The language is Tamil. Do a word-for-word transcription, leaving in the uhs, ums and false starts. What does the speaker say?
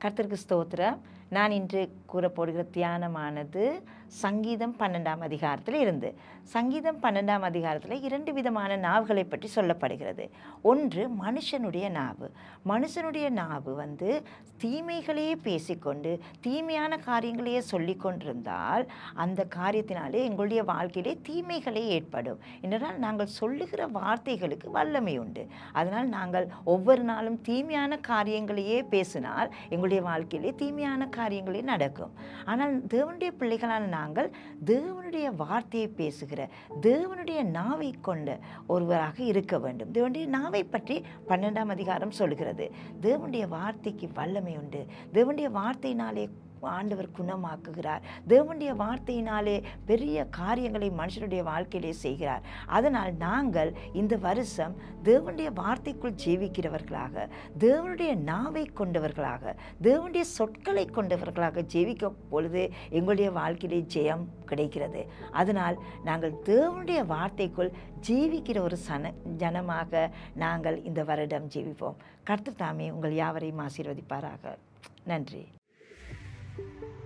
கர்த்தருக்கு ஸ்தோத்திரம். நான் இன்று கூறப்போடுகிற தியானமானது சங்கீதம் பன்னெண்டாம் அதிகாரத்தில் இருந்து. சங்கீதம் பன்னெண்டாம் அதிகாரத்தில் இரண்டு விதமான நாவுகளை பற்றி சொல்லப்படுகிறது. ஒன்று மனுஷனுடைய நாவு. மனுஷனுடைய நாவு வந்து தீமைகளையே பேசிக்கொண்டு தீமையான காரியங்களையே சொல்லி கொண்டிருந்தால் அந்த காரியத்தினாலே எங்களுடைய வாழ்க்கையிலே தீமைகளே ஏற்படும். என்றால் நாங்கள் சொல்லுகிற வார்த்தைகளுக்கு வல்லமை உண்டு. அதனால் நாங்கள் ஒவ்வொரு நாளும் தீமையான காரியங்களையே பேசினால் எங்களுடைய வாழ்க்கையிலே தீமையான காரியங்களே நடக்கும். ஆனால் தேவனுடைய பிள்ளைகளான நாங்கள் தேவனுடைய வார்த்தையை பேசுகிற தேவனுடைய நாவை கொண்ட ஒருவராக இருக்க வேண்டும். தேவனுடைய நாவை பற்றி பன்னெண்டாம் அதிகாரம் சொல்கிறது. தேவனுடைய வார்த்தைக்கு வல்லமை உண்டு. தேவனுடைய வார்த்தையினாலே ஆண்டவர் குணமாக்குகிறார். தேவனுடைய வார்த்தையினாலே பெரிய காரியங்களை மனுஷனுடைய வாழ்க்கையிலே செய்கிறார். அதனால் நாங்கள் இந்த வருஷம் தேவனுடைய வார்த்தைக்குள் ஜீவிக்கிறவர்களாக, தேவனுடைய நாவை கொண்டவர்களாக, தேவனுடைய சொற்களை கொண்டவர்களாக ஜீவிக்கும் பொழுது எங்களுடைய வாழ்க்கையிலே ஜெயம் கிடைக்கிறது. அதனால் நாங்கள் தேவனுடைய வார்த்தைக்குள் ஜீவிக்கிற ஒரு சன ஜனமாக நாங்கள் இந்த வருடம் ஜீவிப்போம். கர்த்தர் தாமே உங்கள் யாவரையும் ஆசீர்வதிப்பாராக. நன்றி.